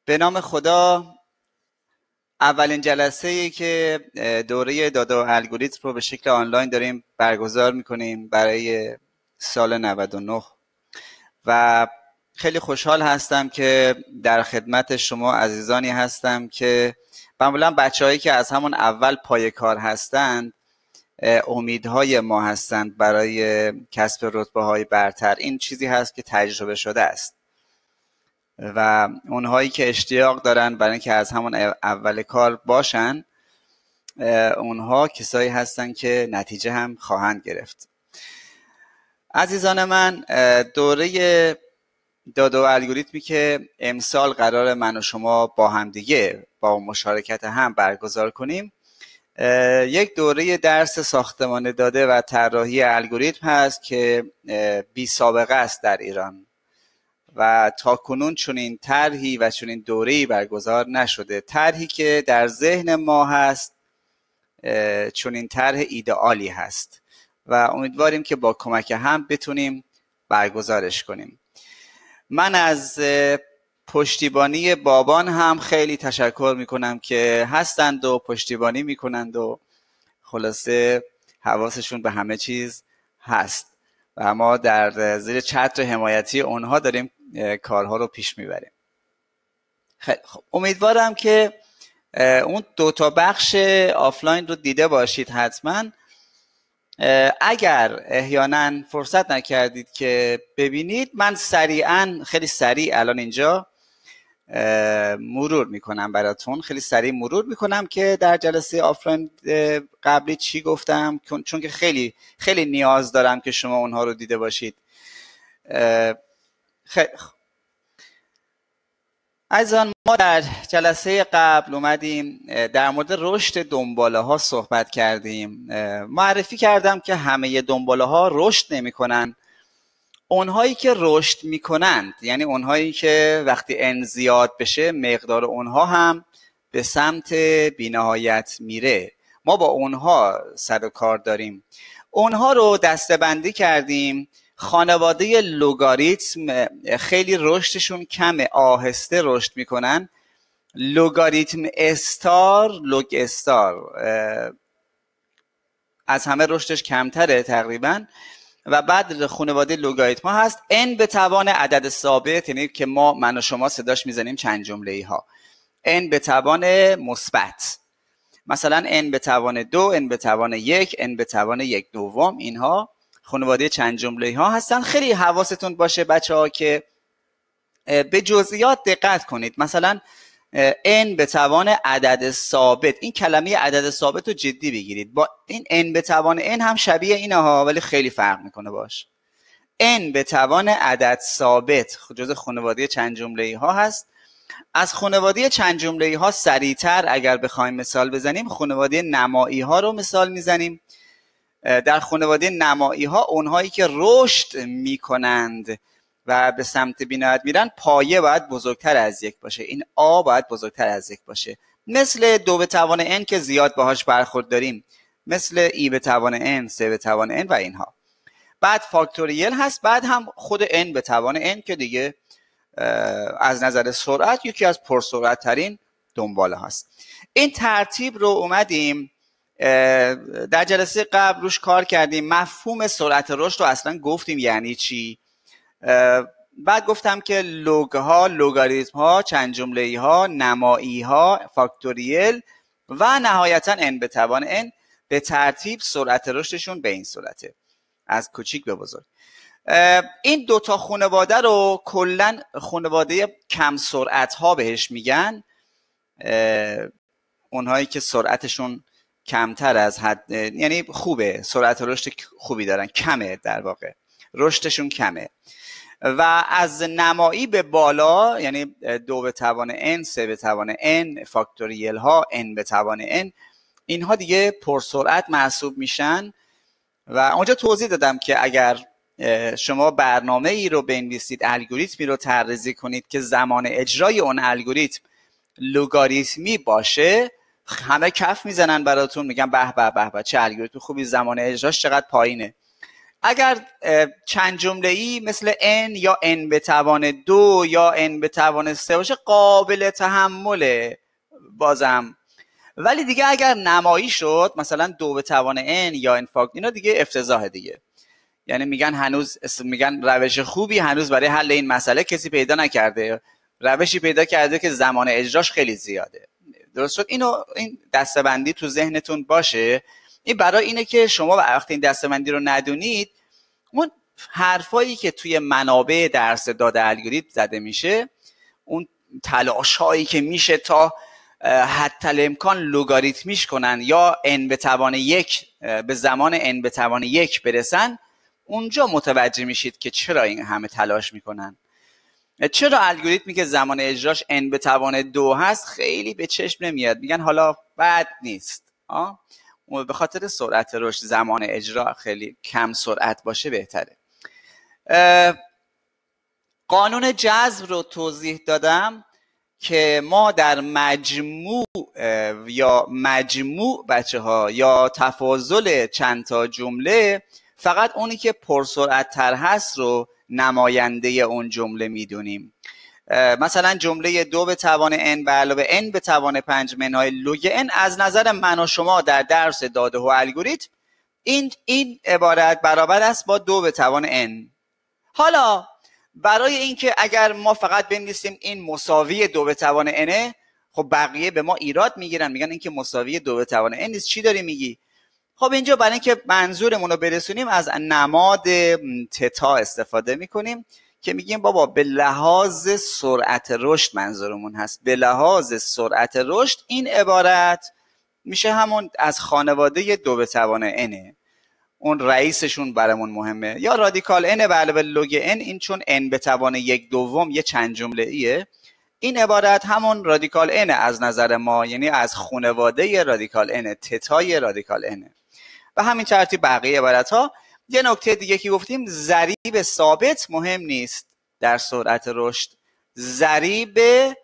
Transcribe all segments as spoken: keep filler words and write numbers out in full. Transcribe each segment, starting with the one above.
به نام خدا. اولین جلسه ای که دوره دادا الگوریتم رو به شکل آنلاین داریم برگزار میکنیم برای سال نود و نه و خیلی خوشحال هستم که در خدمت شما عزیزانی هستم که معمولا بچه‌هایی که از همون اول پای کار هستند امیدهای ما هستند برای کسب رتبه‌های برتر. این چیزی هست که تجربه شده است و اونهایی که اشتیاق دارن برای اینکه از همون اول کار باشن، اونها کسایی هستن که نتیجه هم خواهند گرفت. عزیزان من، دوره دادا الگوریتمی که امسال قرار من و شما با هم دیگه با مشارکت هم برگزار کنیم، یک دوره درس ساختمان داده و طراحی الگوریتم هست که بی سابقه است در ایران و تا کنون چنین طرحی و چنین دوره‌ای برگزار نشده. طرحی که در ذهن ما هست چنین طرح ایدئالی هست و امیدواریم که با کمک هم بتونیم برگزارش کنیم. من از پشتیبانی بابان هم خیلی تشکر میکنم که هستند و پشتیبانی میکنند و خلاصه حواسشون به همه چیز هست و ما در زیر چتر حمایتی اونها داریم کارها رو پیش میبریم. خیلی خب، امیدوارم که اون دو تا بخش آفلاین رو دیده باشید حتما. اگر احیانا فرصت نکردید که ببینید، من سریعا خیلی سریع الان اینجا مرور میکنم براتون، خیلی سریع مرور میکنم که در جلسه آفلاین قبلی چی گفتم، چون که خیلی خیلی نیاز دارم که شما اونها رو دیده باشید. خیلی عزیزان، ما در جلسه قبل اومدیم در مورد رشد دنباله ها صحبت کردیم. معرفی کردم که همه دنباله ها رشد نمی کنن. اونهایی که رشد می کنند، یعنی اونهایی که وقتی n زیاد بشه مقدار اونها هم به سمت بی‌نهایت میره، ما با اونها سر و کار داریم. اونها رو دسته بندی کردیم. خانواده لوگاریتم خیلی رشدشون کمه، آهسته رشد میکنن. لوگاریتم استار، لوگ استار از همه رشدش کمتره تقریبا. و بعد خانواده لوگاریتم ها هست n به توان عدد ثابت، یعنی که ما من و شما صداش میزنیم چند جمله‌ای ها. n به توان مثبت، مثلا n به توان دو، n به توان یک، n به توان یک دوم. اینها خانواده چند جمله‌ای ها هستن. خیلی حواستون باشه بچه ها که به جزئیات دقت کنید. مثلا n به توان عدد ثابت، این کلمه عدد ثابت رو جدی بگیرید. با این n به توان n هم شبیه اینه ها، ولی خیلی فرق میکنه باش. n به توان عدد ثابت جزء خانواده چند جمله‌ای ها هست. از خانواده چند جمله‌ای ها سریعتر اگر بخوایم مثال بزنیم، خانواده نمایی ها رو مثال میزنیم. در خانواده نمایی ها اونهایی که رشد میکنند و به سمت بی‌نهایت میرن، پایه باید بزرگتر از یک باشه، این آ باید بزرگتر از یک باشه. مثل دو به توان n که زیاد باهاش برخورد داریم، مثل ای به توان n، سه به توان n و اینها. بعد فاکتوریل هست، بعد هم خود n به توان n که دیگه از نظر سرعت یکی از پرسرعت ترین دنباله هست. این ترتیب رو اومدیم در جلسه قبل روش کار کردیم. مفهوم سرعت رشد رو اصلا گفتیم یعنی چی. بعد گفتم که لوگ ها، لوگاریتم ها، چند جمله‌ای ها، نمایی ها، فاکتوریل و نهایتا n به توان n به ترتیب سرعت رشدشون به این صورته، از کوچیک به بزرگ. این دوتا خانواده رو کلن خانواده کم سرعت ها بهش میگن. اونهایی که سرعتشون کمتر از حد، یعنی خوبه، سرعت رشد خوبی دارن، کمه، در واقع رشدشون کمه. و از نمایی به بالا، یعنی دو به توان n، سه به توان n، فاکتوریل ها، n به توان n، اینها دیگه پرسرعت محسوب میشن. و اونجا توضیح دادم که اگر شما برنامه ای رو بنویسید، الگوریتمی رو طراحی کنید که زمان اجرای اون الگوریتم لوگاریتمی باشه، همه کف میزنن براتون، میگن به به به به چه الگوریتم خوبی، زمان اجراش چقدر پایینه. اگر چند جمله‌ای مثل n یا n به توان دو یا n به توان سه باشه قابل تحمله بازم، ولی دیگه اگر نمایی شد مثلا دو به توان n یا n فاکت، اینا دیگه افتضاح دیگه. یعنی میگن هنوز میگن روش خوبی هنوز برای حل این مسئله کسی پیدا نکرده، روشی پیدا کرده که زمان اجراش خیلی زیاده. درست شد؟ اینو این دسته‌بندی تو ذهنتون باشه. این برای اینه که شما وقتی این دسته‌بندی رو ندونید، اون حرفایی که توی منابع درس داده الگوریتم زده میشه، اون تلاش‌هایی که میشه تا حتی الامکان لوگاریتمیش کنن یا n به توان یک به زمان n به توان یک برسن، اونجا متوجه میشید که چرا این همه تلاش میکنن. چرا الگوریتمی که زمان اجراش n به توان دو هست خیلی به چشم نمیاد، میگن حالا بد نیست، آه به خاطر سرعت رشد زمان اجرا خیلی کم سرعت باشه بهتره. قانون جذب رو توضیح دادم که ما در مجموع یا مجموع بچه ها یا تفاضل چند تا جمله فقط اونی که پرسرعت تر هست رو نماینده اون جمله میدونیم. مثلا جمله دو به توان n به علاوه n به توان پنج منهای لوگ n از نظر من و شما در درس داده و الگوریتم این این عبارت برابر است با دو به توان n. حالا برای اینکه اگر ما فقط بنویسیم این مساوی دو به توان n، خب بقیه به ما ایراد میگیرن، میگن این که مساوی دو به توان n نیست، چی داری میگی؟ خب اینجا برای اینکه منظورمون رو برسونیم از نماد تتا استفاده میکنیم که میگیم بابا به لحاظ سرعت رشد منظورمون هست. به لحاظ سرعت رشد این عبارت میشه همون از خانواده دو به توان n، اون رئیسشون برامون مهمه، یا رادیکال n به علاوه لوگ n، این چون n به توان یک دوم یه چند جمله ایه، این عبارت همون رادیکال n از نظر ما، یعنی از خانواده رادیکال n، تتای رادیکال n. و همین ترتیب بقیه عبارت ها. یه نکته دیگه که گفتیم، ضریب ثابت مهم نیست در سرعت رشد. ضریب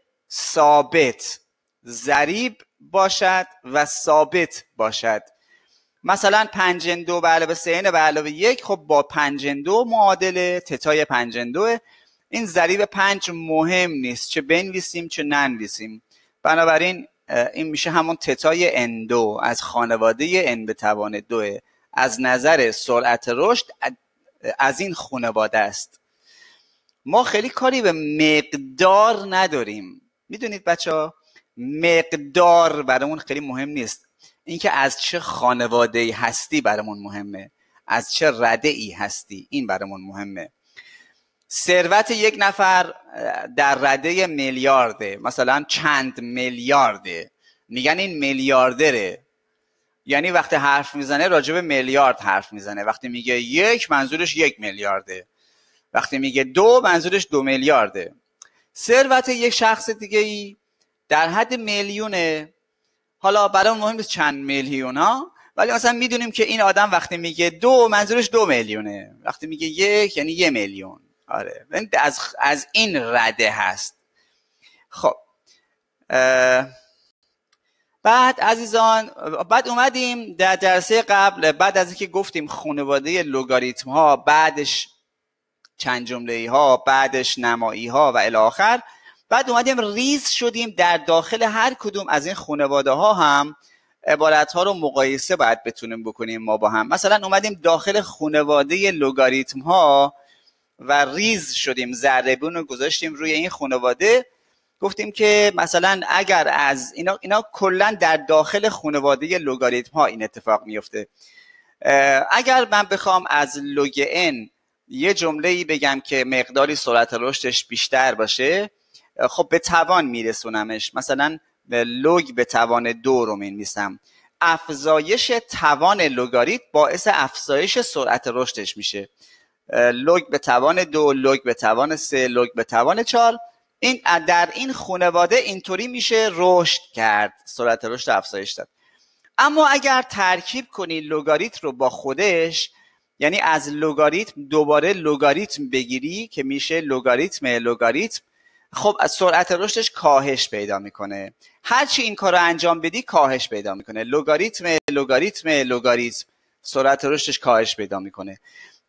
ثابت، ضریب باشد و ثابت باشد. مثلا پنج ان دو به علاوه سه ان به علاوه یک، خب با پنج ان دو معادل تتای پنج ان دو، این ضریب پنج مهم نیست چه بنویسیم چه ننویسیم، بنابراین این میشه همون تتای ان دو از خانواده ان به توان دو، از نظر سرعت رشد از این خانواده است. ما خیلی کاری به مقدار نداریم، میدونید بچه ها، مقدار برامون خیلی مهم نیست، اینکه از چه خانواده ای هستی برامون مهمه، از چه رده ای هستی این برامون مهمه. ثروت یک نفر در رده میلیارده، مثلا چند میلیارده، میگن این میلیاردره، یعنی وقتی حرف میزنه راجع به میلیارد حرف میزنه، وقتی میگه یک منظورش یک میلیارده، وقتی میگه دو منظورش دو میلیارده. ثروت یک شخص دیگه ای در حد میلیونه، حالا برای مهم نیست چند میلیون ها، ولی مثلا میدونیم که این آدم وقتی میگه دو منظورش دو میلیونه، وقتی میگه یک یعنی یه میلیون. آره از از این رده هست. خب بعد عزیزان، بعد اومدیم در جلسه قبل، بعد از اینکه گفتیم خانواده لوگاریتم ها، بعدش چند جمله ها، بعدش نمایی ها و الی آخر، بعد اومدیم ریز شدیم در داخل هر کدوم از این خانواده ها هم عبارت ها رو مقایسه باید بتونیم بکنیم ما با هم. مثلا اومدیم داخل خانواده لوگاریتم ها و ریز شدیم، ضربون رو گذاشتیم روی این خانواده، گفتیم که مثلا اگر از اینا اینا کلا در داخل خانواده لوگاریتم ها این اتفاق میفته. اگر من بخوام از لوگ n یه جمله‌ای بگم که مقداری سرعت رشدش بیشتر باشه، خب به توان میرسونمش، مثلا به لوگ به توان دو رو می‌نویسم. افزایش توان لوگاریتم باعث افزایش سرعت رشدش میشه. لوگ به توان دو، لوگ به توان سه، لوگ به توان چهار. این در این خانواده اینطوری میشه رشد کرد، سرعت رشد افزایش داد. اما اگر ترکیب کنی لوگاریتم رو با خودش، یعنی از لوگاریتم دوباره لوگاریتم بگیری که میشه لوگاریتم لوگاریتم، خب از سرعت رشدش کاهش پیدا میکنه. هرچی این کار رو انجام بدی کاهش پیدا میکنه. لوگاریتم لوگاریتم لوگاریتم، سرعت رشدش کاهش پیدا میکنه.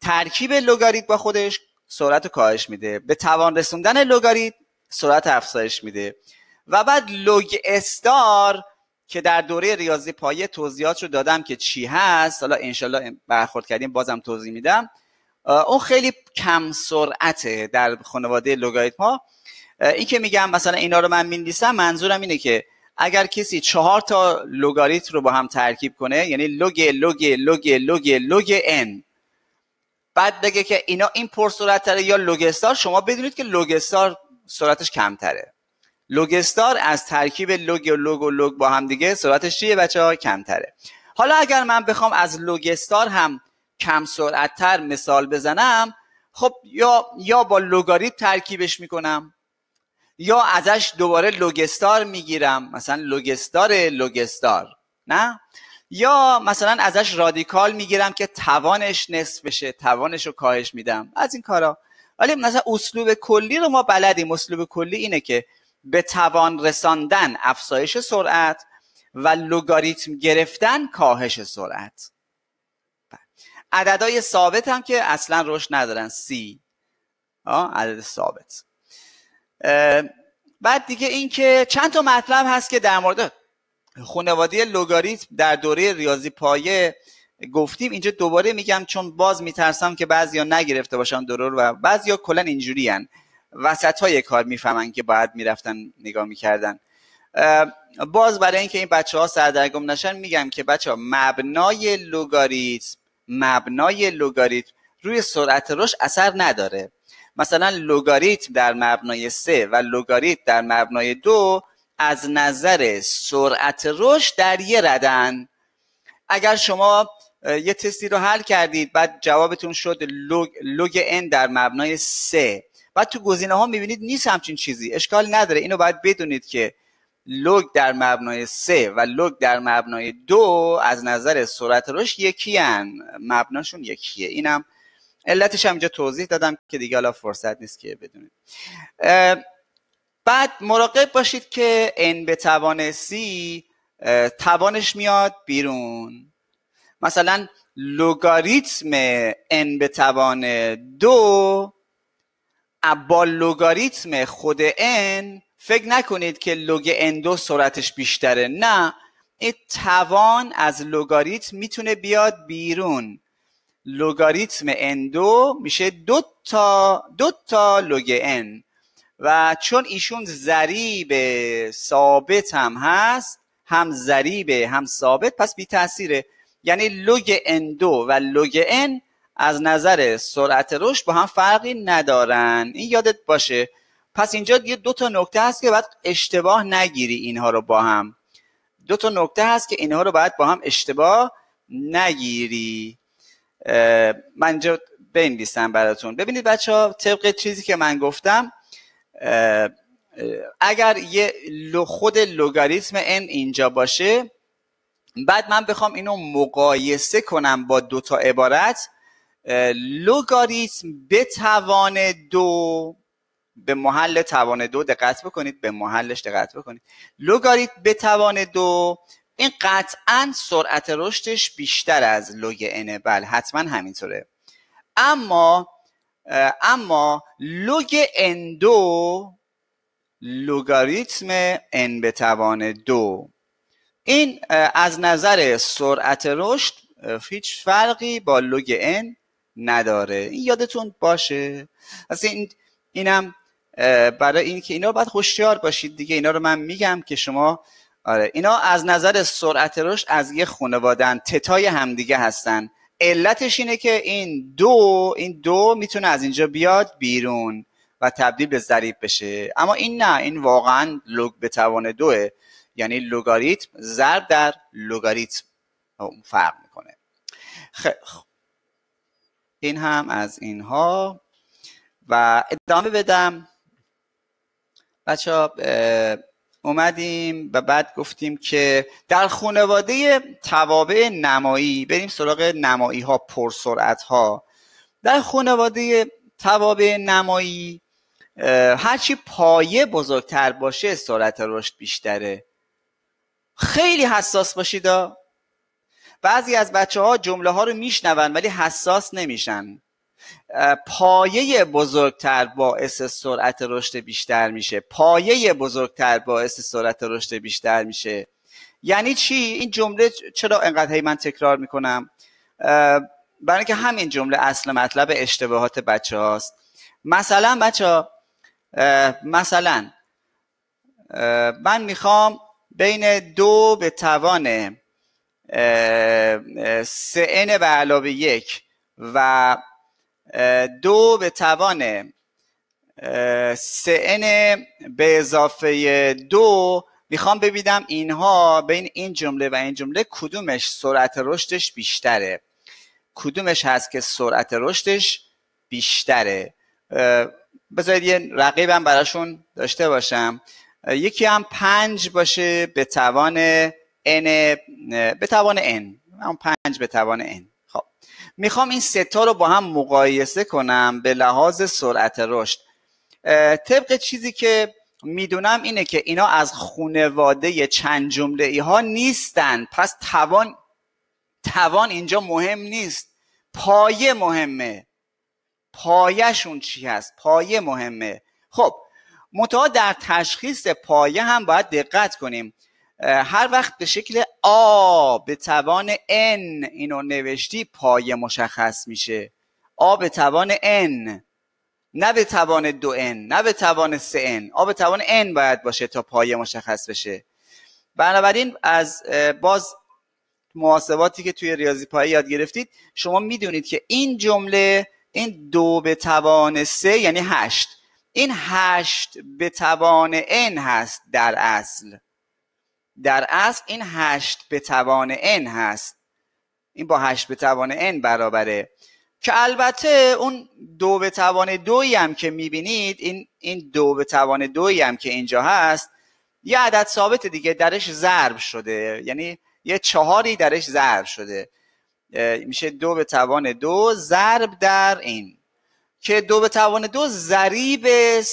ترکیب لگاریتم با خودش سرعت رو کاهش میده، به توان رسوندن لگاریتم سرعت افزایش میده. و بعد لوگ استار که در دوره ریاضی پایه توضیحات رو دادم که چی هست، حالا انشالله برخورد کردیم بازم توضیح میدم. اون خیلی کم سرعته در خانواده لگاریتم ها. این که میگم مثلا اینا رو من می‌نویسم، منظورم اینه که اگر کسی چهار تا لگاریتم رو با هم ترکیب کنه، یعنی لوگ لوگ لوگ لوگ لوگ n، بعد بگه که اینا این پرسرعت تره یا لوگ استار، شما بدونید که لوگ استار سرعتش کمتره. لوگ استار از ترکیب لوگ و لوگ و لوگ با هم دیگه سرعتش چیه بچه‌ها؟ کمتره. حالا اگر من بخوام از لوگ استار هم کم سرعت تر مثال بزنم، خب یا یا با لگاریتم ترکیبش میکنم یا ازش دوباره لوگ استار میگیرم، مثلا لوگ استار لوگ استار، نه، یا مثلا ازش رادیکال میگیرم که توانش نصف بشه، توانش رو کاهش میدم، از این کارا. ولی مثلا اسلوب کلی رو ما بلدیم. اسلوب کلی اینه که به توان رساندن افزایش سرعت و لگاریتم گرفتن کاهش سرعت. عددهای ثابت هم که اصلا رشد ندارن، سی عدد ثابت. بعد دیگه این که چند تا مطلب هست که در مورد خانواده لگاریتم در دوره ریاضی پایه گفتیم. اینجا دوباره میگم چون باز میترسم که بعضیا نگرفته باشن دوره رو و بعضیا کلا اینجوری ان وسط های کار میفهمن که باید میرفتن نگاه میکردن. باز برای اینکه این بچه ها سردرگم نشن میگم که بچه ها مبنای لگاریتم مبنای لگاریتم روی سرعت رشد اثر نداره. مثلا لگاریتم در مبنای سه و لگاریتم در مبنای دو از نظر سرعت رشد در یه ردن. اگر شما یه تستی رو حل کردید بعد جوابتون شد لوگ, لوگ n در مبنای سه، بعد تو گزینه ها میبینید نیست همچین چیزی، اشکال نداره. اینو باید بدونید که لوگ در مبنای سه و لوگ در مبنای دو از نظر سرعت رشد یکی هن، مبناشون یکیه. اینم علتش هم اینجا توضیح دادم که دیگه حالا فرصت نیست که بدونید. بعد مراقب باشید که n به توان c توانش میاد بیرون. مثلا لگاریتم n به توان دو با لگاریتم خود n فکر نکنید که لوگ ان دو سرعتش بیشتره، نه، این توان از لگاریتم میتونه بیاد بیرون. لگاریتم ان دو میشه دو تا دو تا لوگ n و چون ایشون ضریب ثابت هم هست، هم ضریب هم ثابت، پس بی تاثیره. یعنی لوگ ان دو و لوگ n از نظر سرعت رشد با هم فرقی ندارن، این یادت باشه. پس اینجا یه دو تا نکته هست که باید اشتباه نگیری اینها رو با هم. دو تا نکته هست که اینها رو باید با هم اشتباه نگیری. من اینجا بنویسم براتون. ببینید بچه ها، طبق چیزی که من گفتم، اگر یه خود لگاریتم n اینجا باشه، بعد من بخوام اینو مقایسه کنم با دو تا عبارت، لگاریتم به توان دو، به محل توان دو دقت بکنید، به محلش دقت بکنید، لگاریتم به توان دو، این قطعا سرعت رشدش بیشتر از لوگ n، بله حتما همینطوره. اما اما لوگ n دو، لگاریتم n به توان دو، این از نظر سرعت رشد هیچ فرقی با لوگ n نداره. این یادتون باشه. اصلا این اینم برای این که اینا رو باید هوشیار باشید دیگه. اینا رو من میگم که شما، آره، اینا از نظر سرعت رشد از یه خانواده‌ان، تتای همدیگه هستن. علتش اینه که این دو این دو میتونه از اینجا بیاد بیرون و تبدیل به ضریب بشه، اما این نه، این واقعا لوگ به توان دوه، یعنی لگاریتم ضرب در لگاریتم فرق میکنه. خیلی این هم از اینها. و ادامه بدم بچه ها، اومدیم و بعد گفتیم که در خانواده توابع نمایی، بریم سراغ نمایی ها، پرسرعت ها. در خانواده توابع نمایی هرچی پایه بزرگتر باشه سرعت رشد بیشتره. خیلی حساس باشید. بعضی از بچه ها جمله ها رو میشنون ولی حساس نمیشن. پایه بزرگتر باعث سرعت رشد بیشتر میشه. پایه بزرگتر باعث سرعت رشد بیشتر میشه. یعنی چی؟ این جمله چرا انقدر هی من تکرار میکنم؟ برای اینکه همین جمله اصل مطلب اشتباهات بچه هاست. مثلا بچه ها، مثلا من میخوام بین دو به توان سه ان به علاوه یک و دو به توان سه ان به اضافه دو میخوام ببینم اینها بین این جمله و این جمله کدومش سرعت رشدش بیشتره، کدومش هست که سرعت رشدش بیشتره. بذارید یه رقیبم براشون داشته باشم. یکی هم پنج باشه به توان n به توان n، هم پنج به توان n. خب میخوام این سه تا رو با هم مقایسه کنم به لحاظ سرعت رشد. طبق چیزی که میدونم اینه که اینا از خانواده چند جمله ای ها نیستن، پس توان توان اینجا مهم نیست، پایه مهمه. پایه‌شون چی هست؟ پایه مهمه. خب منتها در تشخیص پایه هم باید دقت کنیم. هر وقت به شکل آ به توان n اینو نوشتی پایه مشخص میشه. آ به توان n، نه به توان دو n، نه به توان سه n. آ به توان n باید باشه تا پایه مشخص بشه. بنابراین از باز محاسباتی که توی ریاضی پایه یاد گرفتید شما میدونید که این جمله، این دو به توان سه یعنی هشت، این هشت به توان n هست. در اصل در اصل این هشت به توان n هست. این با هشت به توان n برابره، که البته اون دو به توان دویی هم که میبینید، این این دو به توان دویی هم که اینجا هست یه عدد ثابت دیگه درش ضرب شده، یعنی یه چهاری درش ضرب شده، میشه دو به توان دو ضرب در این، که دو به توان دو ضریب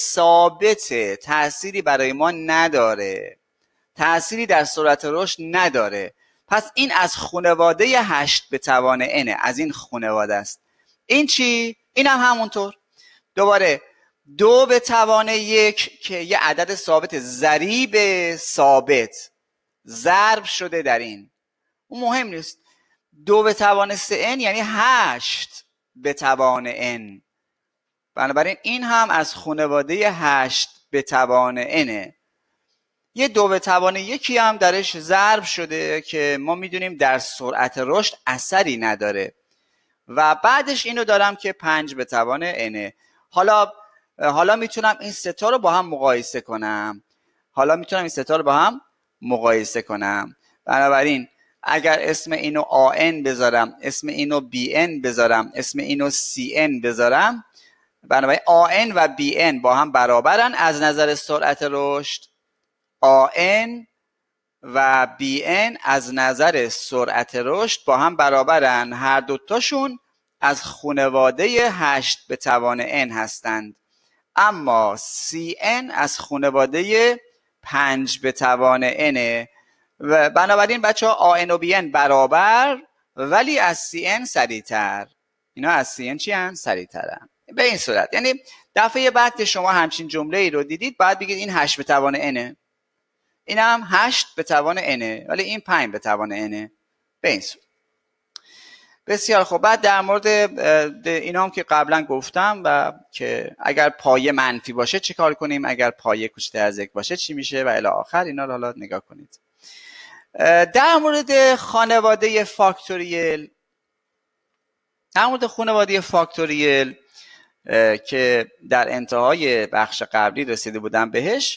ثابته، تأثیری برای ما نداره، تأثیری در سرعت رشد نداره. پس این از خانواده هشت به توان n، از این خانواده است. این چی؟ این هم همونطور دوباره دو به توان یک که یه عدد ثابت ضریب ثابت ضرب شده در این، اون مهم نیست. دو به توان سه n یعنی هشت به توان n، بنابراین این هم از خانواده هشت به توان n. یه دو به توان یکی هم درش ضرب شده که ما میدونیم در سرعت رشد اثری نداره. و بعدش اینو دارم که پنج به توان n. حالا حالا میتونم این سه تا رو با هم مقایسه کنم. حالا میتونم این سه تا رو با هم مقایسه کنم. بنابراین اگر اسم اینو آن بذارم، اسم اینو بی ان بذارم، اسم اینو سی ان بذارم، بنابراین آن و بی ان با هم برابرن از نظر سرعت رشد. آن و بی ان از نظر سرعت رشد با هم برابرن، هر دوتاشون از خانواده هشت به توان n هستند. اما سی ان از خانواده پنج به توان n. و بنابراین بچه ها آن و بی ان برابر، ولی از سی ان سریعتر. اینا از سی ان چی هن؟ سریعترن. به این صورت یعنی دفعه بعد که شما همچین جمله ای رو دیدید باید بگید این هشت به توان n، این هم هشت به توان n، ولی این پنج به توان n. به این صورت. بسیار خوب. بعد در مورد اینا هم که قبلا گفتم و که اگر پایه منفی باشه چه کار کنیم، اگر پایه کوچکتر از یک باشه چی میشه و الی آخر، اینا رو حالا نگاه کنید. در مورد خانواده فاکتوریل، در مورد خانواده فاکتوریل که در انتهای بخش قبلی رسیده بودم بهش،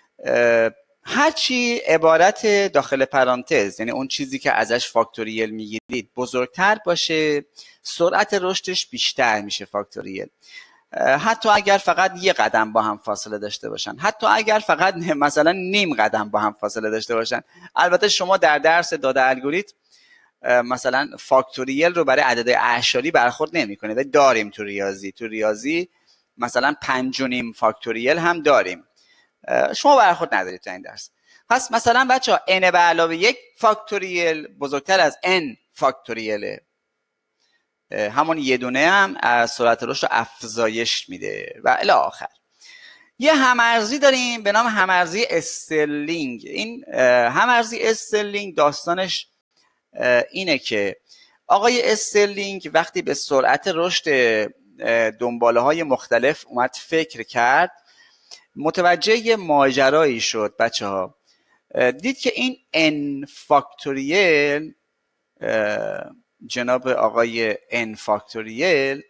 هرچی عبارت داخل پرانتز، یعنی اون چیزی که ازش فاکتوریل میگیرید بزرگتر باشه، سرعت رشدش بیشتر میشه فاکتوریل. حتی اگر فقط یه قدم با هم فاصله داشته باشن، حتی اگر فقط مثلا نیم قدم با هم فاصله داشته باشن. البته شما در درس داده الگوریتم مثلا فاکتوریل رو برای عدد اعشاری برخورد نمی‌کنه، ولی داریم تو ریاضی. تو ریاضی مثلا پنج و نیم فاکتوریل هم داریم، شما برخورد ندارید تو این درس. پس مثلا بچه ها n به علاوه یک فاکتوریل بزرگتر از n فاکتوریله. همون یه دونه هم از سرعت رشد رو افزایش میده و الی آخر. یه همارزی داریم به نام همارزی استرلینگ. این همارزی استرلینگ داستانش اینه که آقای استرلینگ وقتی به سرعت رشد دنباله های مختلف اومد فکر کرد، متوجه یه ماجرایی شد بچه ها. دید که این n فاکتوریل، جناب آقای n فاکتوریل،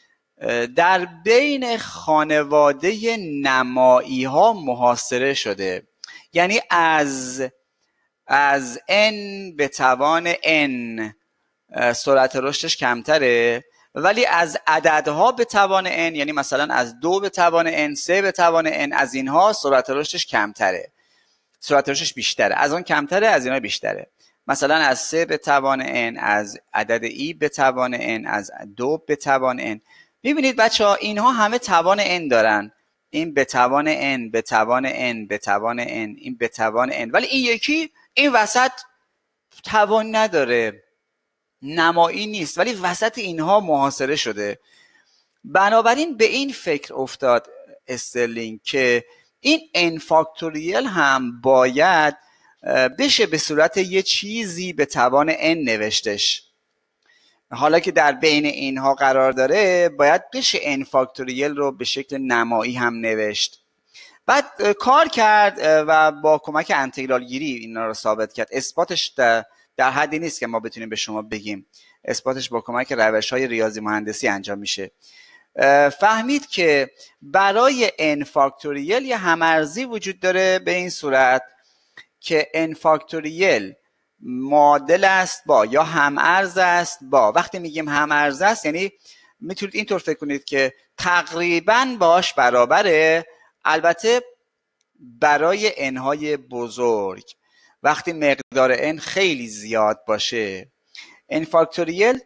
در بین خانواده نمایی ها محاصره شده. یعنی از از n به توان n سرعت رشدش کمتره، ولی از عددها به توان n، یعنی مثلا از دو به توان n، سه به توان n، از اینها سرعت رشدش کمتره، سرعت رشدش بیشتره، از اون کمتره، از اینها بیشتره. مثلا از سه به توان n، از عدد ای به توان n، از دو به توان n. میبینید بچه ها اینها همه توان n دارن. این به توان n، به توان n، به توان n، این به توان n، ولی این یکی این وسط توان نداره، نمایی نیست، ولی وسط اینها محاصره شده. بنابراین به این فکر افتاد استرلینگ که این n فاکتوریل هم باید بشه به صورت یه چیزی به توان n نوشتش. حالا که در بین اینها قرار داره، باید بشه n فاکتوریل رو به شکل نمایی هم نوشت. بعد کار کرد و با کمک انتگرال گیری اینا رو ثابت کرد. اثباتش در, در حدی نیست که ما بتونیم به شما بگیم، اثباتش با کمک روش‌های ریاضی مهندسی انجام میشه. فهمید که برای n فاکتوریل یه همارزی وجود داره به این صورت که n فاکتوریل معادل است با یا همارز است با. وقتی میگیم همارز است یعنی میتونید اینطور فکر کنید که تقریبا باش برابره، البته برای n های بزرگ. وقتی مقدار n خیلی زیاد باشه، n فاکتوریل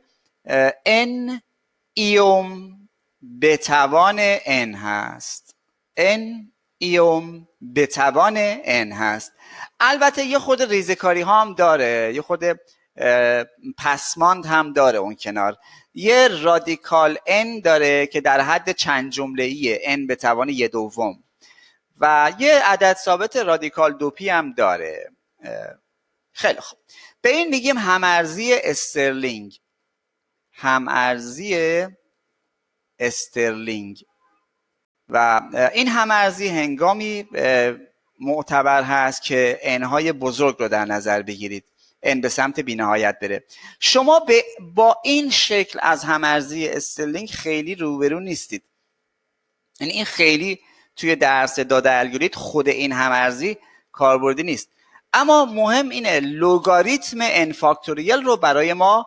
n ایوم به توان n هست، n ایوم به توان n هست. البته یه خود ریزکاری ها هم داره، یه خود پسماند هم داره اون کنار. یه رادیکال n داره که در حد چند جمله‌ایه، n به توان یه دوم، و یه عدد ثابت رادیکال دو پی هم داره. خیلی خوب، به این میگیم همارزی استرلینگ. همارزی استرلینگ و این همارزی هنگامی معتبر هست که n های بزرگ رو در نظر بگیرید، n به سمت بی‌نهایت بره. شما به با این شکل از همارزی استرلینگ خیلی روبرو نیستید، یعنی این خیلی توی درس داده الگوریتم خود این همارزی کاربردی نیست. اما مهم اینه لوگاریتم n فاکتوریل رو برای ما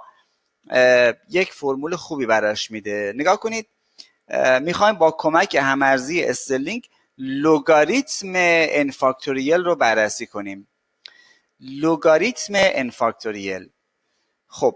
یک فرمول خوبی براش میده. نگاه کنید، میخوایم با کمک همارزی استرلینگ لوگاریتم n فاکتوریل رو بررسی کنیم. لوگاریتم n فاکتوریل. خب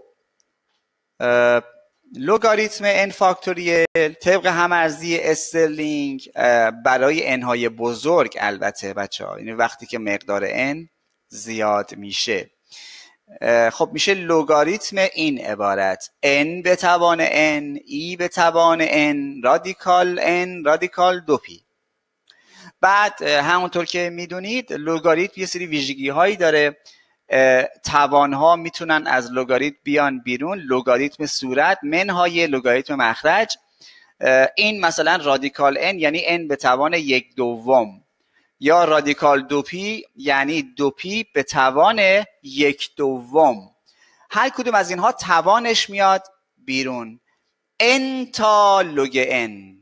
لوگاریتم n فاکتوریل طبق همارزی استرلینگ برای n های بزرگ، البته بچه ها، یعنی وقتی که مقدار n زیاد میشه، خب میشه لوگاریتم این عبارت n به توان n ای به توان n رادیکال n رادیکال دو پی. بعد همونطور که میدونید لوگاریتم یه سری ویژگی هایی داره. توانها میتونن از لوگاریتم بیان بیرون، لوگاریتم صورت منهای لوگاریتم مخرج. این مثلا رادیکال n یعنی n به توان یک دوم، یا رادیکال دو پی یعنی دو پی به توان یک دوم. هر کدوم از اینها توانش میاد بیرون. n تا لوگ n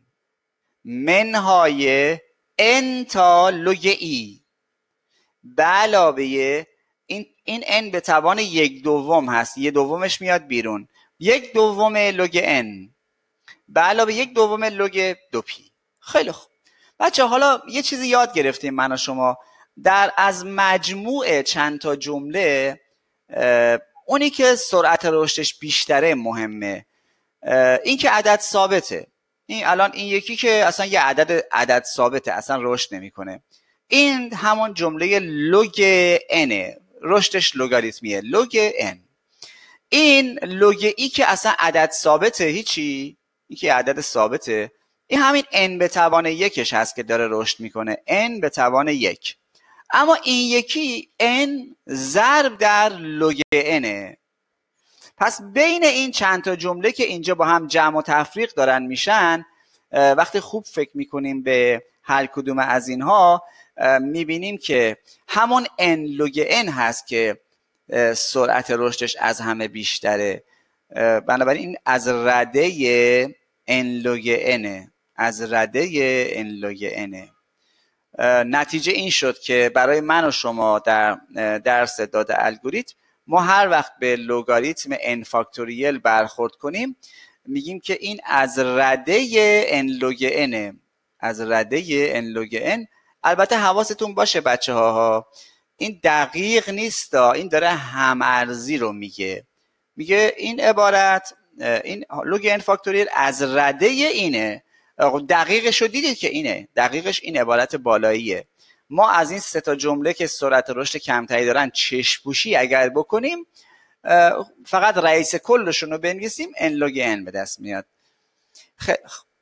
منهای n تا لوگ ای به علاوه این این n به توان یک دوم هست، یک دومش میاد بیرون، یک دوم لوگ n به علاوه یک دوم لوگ دو پی. خیلی خوب بچه، حالا یه چیزی یاد گرفتیم من و شما. در از مجموع چند تا جمله اونی که سرعت رشدش بیشتره مهمه. این که عدد ثابته، این الان این یکی که اصلا یه عدد عدد ثابته، اصلا رشد نمیکنه. این همون جمله لوگ n، رشدش لوگاریتمیه، لوگ n. این لوگ ای که اصلا عدد ثابته، هیچی، این که عدد ثابته، این همین n به توان یکش هست که داره رشد میکنه، n به توان یک. اما این یکی n ضرب در لوگ n. پس بین این چند تا جمله که اینجا با هم جمع و تفریق دارن میشن، وقتی خوب فکر میکنیم به هر کدوم از اینها میبینیم که همون n لوگ n هست که سرعت رشدش از همه بیشتره. بنابراین این از رده n لوگ n، از رده n لوگ n. نتیجه این شد که برای من و شما در درس داده الگوریتم ما هر وقت به لوگاریتم n فاکتوریل برخورد کنیم میگیم که این از رده n لوگ n، از رده n لوگ n. البته حواستون باشه بچه ها، این دقیق نیست، این داره همارزی رو میگه. میگه این عبارت، این لوگ n فاکتوریل از رده اینه. دقیقش رو دیدید که اینه، دقیقش این عبارت بالاییه. ما از این سه تا جمله که سرعت رشد کمتری دارن چشم‌پوشی اگر بکنیم، فقط رئیس کلشون رو بنویسیم، n لوگ n به دست میاد. خیلی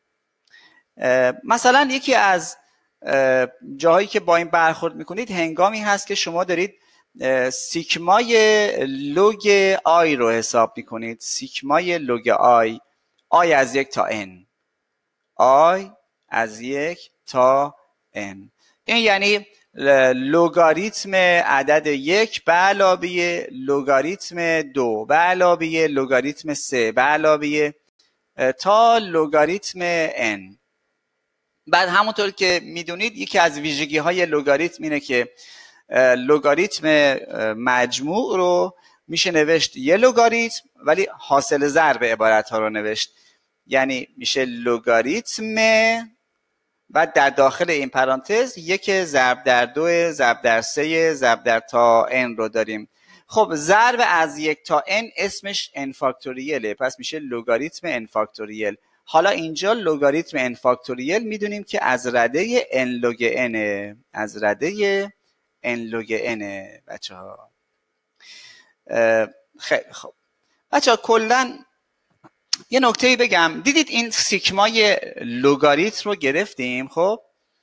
مثلا یکی از جاهایی که با این برخورد میکنید هنگامی هست که شما دارید سیگمای لوگ آی رو حساب میکنید. سیگمای لوگ آی، آی از یک تا n، آی از یک تا n. این یعنی لوگاریتم عدد یک به علاوه لوگاریتم دو به علاوه لوگاریتم سه به علاوه تا لوگاریتم n. بعد همونطور که میدونید یکی از ویژگی های لوگاریتم اینه که لوگاریتم مجموع رو میشه نوشت یه لوگاریتم ولی حاصل ضرب عبارت ها رو نوشت، یعنی میشه لوگاریتم و در داخل این پرانتز یک ضرب در دو ضرب در سه ضرب در تا n رو داریم. خب ضرب از یک تا n اسمش n فاکتوریله، پس میشه لوگاریتم n فاکتوریل. حالا اینجا لوگاریتم n فاکتوریل میدونیم که از رده n لوگ n، از رده n لوگ n بچه ها. خیلی خب بچه ها، کلن یه نکته‌ای بگم. دیدید این سیگمای لوگاریتم رو گرفتیم، خب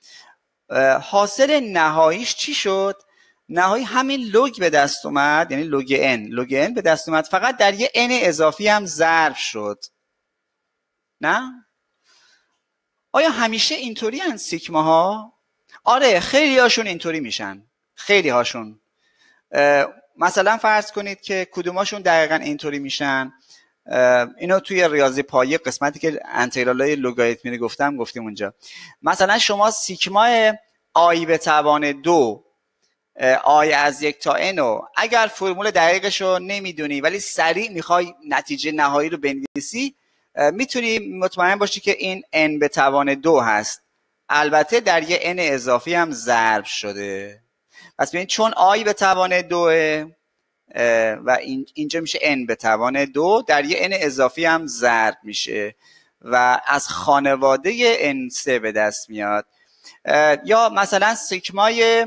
حاصل نهاییش چی شد؟ نهایی همین لوگ به دست اومد، یعنی لوگ n، لوگ n به دست اومد، فقط در یه n اضافی هم ضرب شد. نه؟ آیا همیشه اینطوری هن سیگماها؟ آره، خیلی هاشون اینطوری میشن، خیلی هاشون. مثلا فرض کنید که کدوماشون دقیقا اینطوری میشن. اینو توی ریاضی پایه قسمتی که انتگرالای لوگاریتمی رو گفتم گفتیم اونجا. مثلا شما سیگما آی به توان دو، آی از یک تا n رو اگر فرمول دقیقش رو نمیدونی ولی سریع میخوای نتیجه نهایی رو بنویسی، میتونی مطمئن باشی که این n به توان دو هست، البته در یه n اضافی هم ضرب شده. پس ببین چون آی به توان دوه و اینجا میشه n به توان دو، در یه n اضافی هم ضرب میشه و از خانواده n سه به دست میاد. یا مثلا سیگمای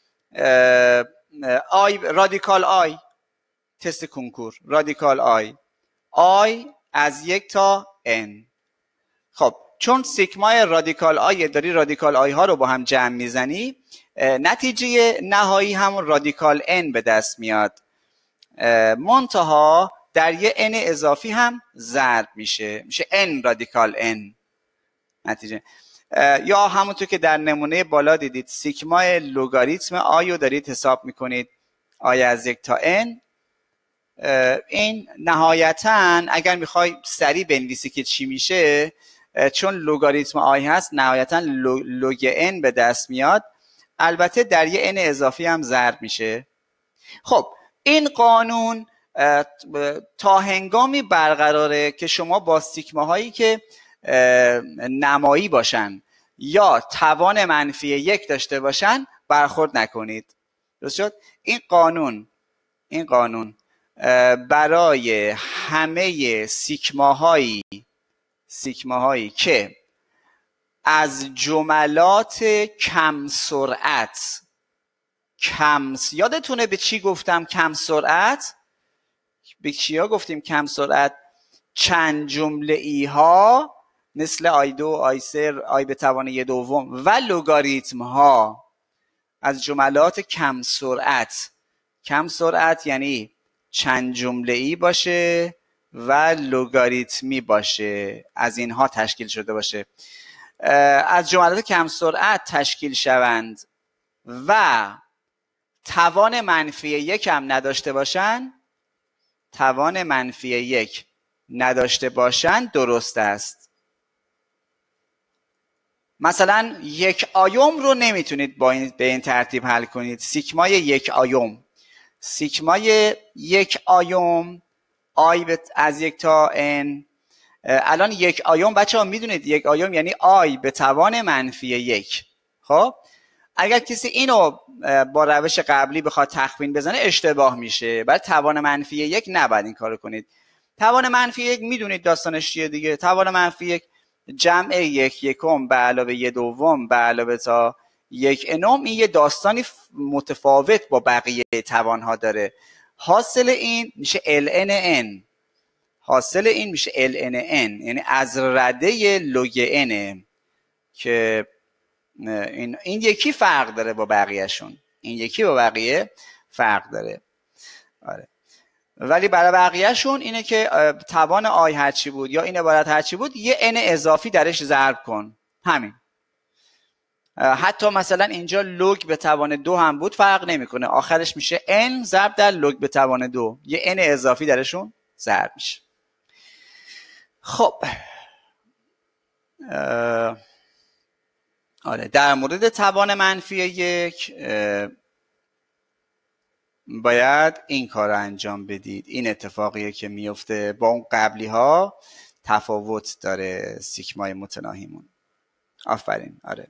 آی، رادیکال آی، تست کنکور، رادیکال آی، آی از یک تا n. خب چون سیگمای رادیکال آی داری رادیکال آی ها رو با هم جمع میزنی، نتیجه نهایی همون رادیکال n به دست میاد، منتها در یه n اضافی هم ضرب میشه، میشه n رادیکال n نتیجه. یا همونطور که در نمونه بالا دیدید سیگمای لوگاریتم آی رو دارید حساب میکنید، آی از یک تا n. این نهایتا اگر میخوای سریع بنویسی که چی میشه، چون لوگاریتم آی هست نهایتا لوگ n به دست میاد، البته در یه n اضافی هم ضرب میشه. خب این قانون تا هنگامی برقراره که شما با سیگماهایی که نمایی باشن یا توان منفی یک داشته باشن برخورد نکنید. درست شد؟ این قانون این قانون برای همه سیگماهایی سیگماهایی که از جملات کم سرعت کم، یادتونه به چی گفتم کم سرعت؟ به چیا گفتیم کم سرعت؟ چند جمله ای ها مثل آی دو، آی سه، آی به توان یه دوم و لوگاریتم ها از جملات کم سرعت. کم سرعت یعنی چند جمله ای باشه و لوگاریتمی باشه، از اینها تشکیل شده باشه. از جملات کم سرعت تشکیل شوند و توان منفی یک هم نداشته باشن، توان منفی یک نداشته باشن درست است. مثلا یک آیوم رو نمیتونید با این به این ترتیب حل کنید. سیگمای یک آیوم، سیگمای یک آیوم آی از یک تا n. الان یک آیوم بچه ها میدونید یک آیوم یعنی آی به توان منفی یک. خب اگر کسی اینو با روش قبلی بخواد تخمین بزنه اشتباه میشه. بعد توان منفی یک نباید این کارو کنید. توان منفی یک میدونید داستانش چیه دیگه. توان منفی یک جمع یک یکم به علاوه یک دوم به علاوه تا یک انم، این یه داستانی متفاوت با بقیه توانها داره. حاصل این میشه ال ان n. حاصل این میشه ال ان n یعنی از رده لوگ n که این این یکی فرق داره با بقیهشون. این یکی با بقیه فرق داره. آره. ولی برای بقیهشون اینه که توان آی هرچی بود یا این عبارت هرچی بود یه n اضافی درش ضرب کن. همین. حتی مثلا اینجا لوگ به توان دو هم بود فرق نمیکنه. آخرش میشه n ضرب در لوگ به توان دو. یه n اضافی درشون ضرب میشه. خب آره در مورد توان منفی یک باید این کار رو انجام بدید. این اتفاقیه که میفته. با اون قبلی ها تفاوت داره سیگمای متناهیمون. آفرین. آره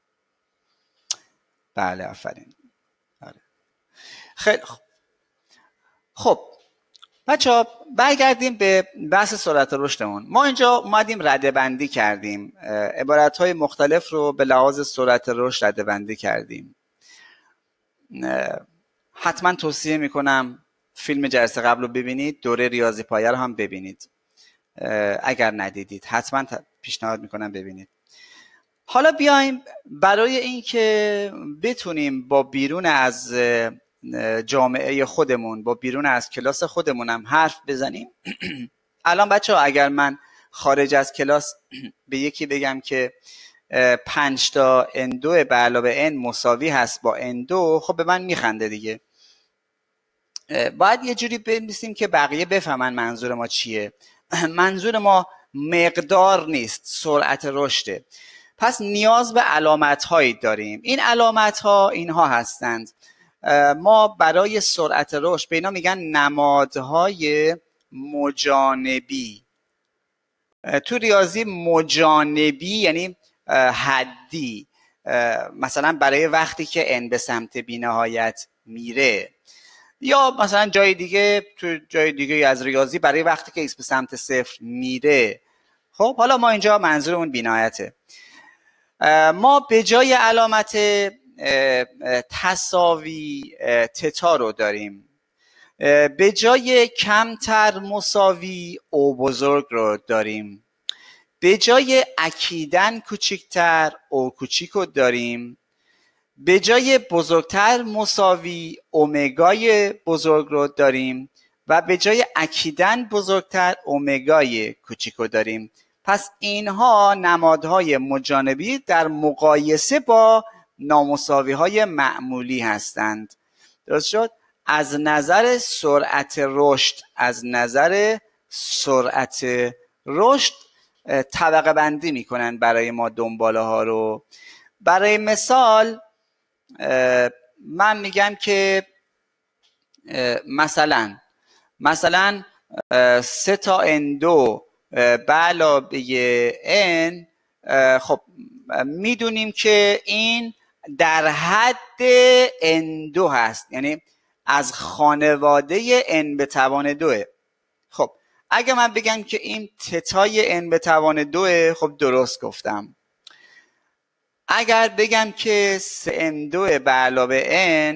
بله آفرین. آره خیلی خب. خب بچه ها برگردیم به بحث سرعت رشدمون. ما اینجا اومدیم رده بندی کردیم. عبارت های مختلف رو به لحاظ سرعت رشد رده بندی کردیم. حتما توصیه میکنم فیلم جلسه قبل رو ببینید. دوره ریاضی پایه رو هم ببینید. اگر ندیدید حتما پیشنهاد میکنم ببینید. حالا بیایم برای اینکه بتونیم با بیرون از جامعه خودمون، با بیرون از کلاس خودمون هم حرف بزنیم. الان بچه ها اگر من خارج از کلاس به یکی بگم که پنج تا ان دو به علاوه n مساوی هست با ان دو، خب به من میخنده دیگه. باید یه جوری بنویسیم که بقیه بفهمن منظور ما چیه. منظور ما مقدار نیست، سرعت رشده. پس نیاز به علامت هایی داریم. این علامت ها اینها هستند. ما برای سرعت رشد به اینا میگن نمادهای مجانبی. تو ریاضی مجانبی یعنی حدی. مثلا برای وقتی که n به سمت بی‌نهایت میره، یا مثلا جای دیگه، تو جای دیگه از ریاضی برای وقتی که x به سمت صفر میره. خب حالا ما اینجا منظورمون بی‌نهایته. ما به جای علامت تساوی تتا رو داریم. به جای کمتر مساوی او بزرگ رو داریم. به جای اکیدن کوچکتر او کوچیک رو داریم. به جای بزرگتر مساوی اومگای بزرگ رو داریم و به جای اکیدن بزرگتر اومگای کوچیک رو داریم. پس اینها نمادهای مجانبی در مقایسه با نامساوی های معمولی هستند. درست شد؟ از نظر سرعت رشد، از نظر سرعت رشد طبقه بندی میکنن برای ما دنباله ها رو. برای مثال من میگم که مثلا مثلا سه تا ان دو به علاوه n، خب میدونیم که این در حد ان دو هست، یعنی از خانواده n به توان دوه. خب اگه من بگم که این تتای n به توان دوه، خب درست گفتم. اگر بگم که سه ان دو به علاوه n،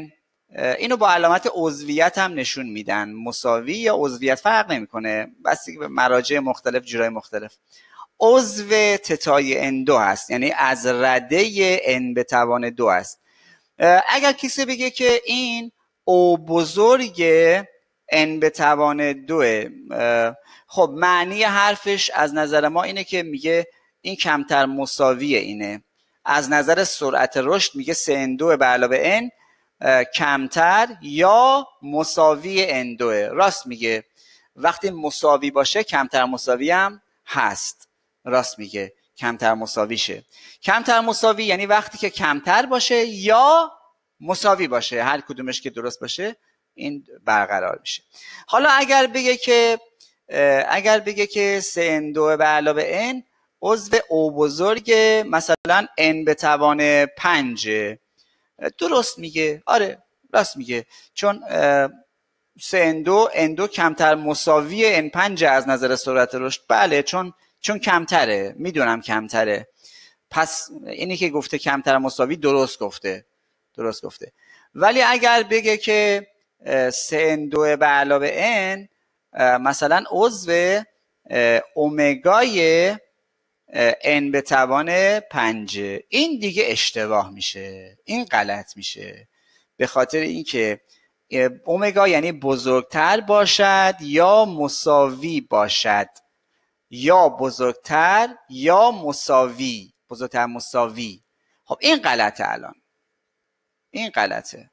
اینو با علامت عضویت هم نشون میدن، مساوی یا عضویت فرق نمیکنه، بس به مراجع مختلف جورای مختلف. عضو تتای ان دو هست، یعنی از رده ان به توان دو است. اگر کسی بگه که این او بزرگ ان به توان دوه، خب معنی حرفش از نظر ما اینه که میگه این کمتر مساوی اینه. از نظر سرعت رشد میگه سه ان دو به علاوه ان کمتر یا مساوی ان دوه. راست میگه، وقتی مساوی باشه کمتر مساوی هم هست. راست میگه، کمتر مساویشه. کمتر مساوی یعنی وقتی که کمتر باشه یا مساوی باشه، هر کدومش که درست باشه این برقرار میشه. حالا اگر بگه که اگر بگه که سه ان دو به علاوه ان عضو او بزرگ مثلا ان به توان پنج، درست میگه. آره راست میگه، چون سه ان دو ان دو کمتر مساوی ان پنج از نظر سرعت رشد. بله، چون چون کمتره، میدونم کمتره، پس اینی که گفته کمتر مساوی درست گفته درست گفته. ولی اگر بگه که سه ان دو به علاوه ان مثلا عضو اومگای ان به توان پنج، این دیگه اشتباه میشه، این غلط میشه، به خاطر اینکه اومگا یعنی بزرگتر باشد یا مساوی باشد، یا بزرگتر یا مساوی، بزرگتر مساوی. خب این غلطه، الان این غلطه،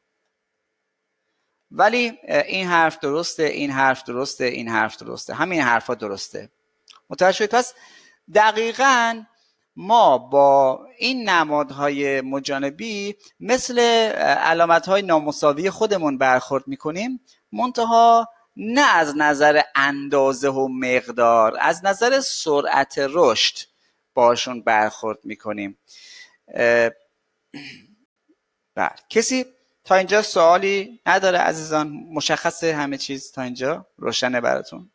ولی این حرف درسته، این حرف درسته، این حرف درسته، همین حرفا درسته. متوجه شدید؟ پس دقیقاً ما با این نمادهای مجانبی مثل علامتهای نامساوی خودمون برخورد میکنیم، منتها نه از نظر اندازه و مقدار، از نظر سرعت رشد باشون برخورد میکنیم. بله، کسی تا اینجا سوالی نداره عزیزان؟ مشخصه همه چیز تا اینجا؟ روشنه براتون؟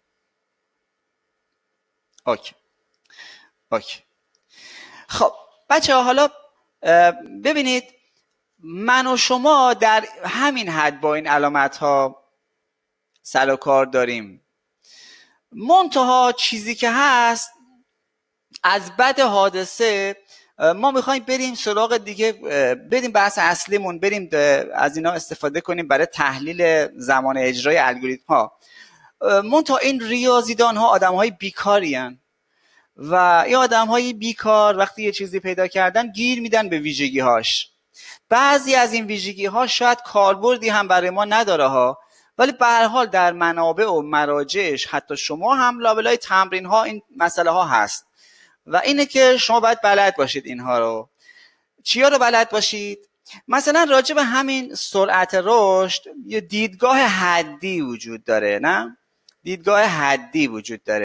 اوکی اوکی. خب بچه ها، حالا ببینید من و شما در همین حد با این علامت ها سر و کار داریم، منتها چیزی که هست از بد حادثه ما میخوایم بریم سراغ دیگه، بریم بحث اصلیمون، بریم از اینا استفاده کنیم برای تحلیل زمان اجرای الگوریتم ها. منتها این ریاضیدان ها آدم های بیکاری هن و این آدم های بیکار وقتی یه چیزی پیدا کردن گیر میدن به ویژگی هاش. بعضی از این ویژگی ها شاید کاربردی هم برای ما نداره ها، ولی به هر حال در منابع و مراجعش حتی شما هم لابلای تمرین ها این مسئله ها هست و اینه که شما باید بلد باشید اینها رو. چیا رو بلد باشید؟ مثلا راجع به همین سرعت رشد یه دیدگاه حدی وجود داره، نه؟ دیدگاه حدی وجود داره.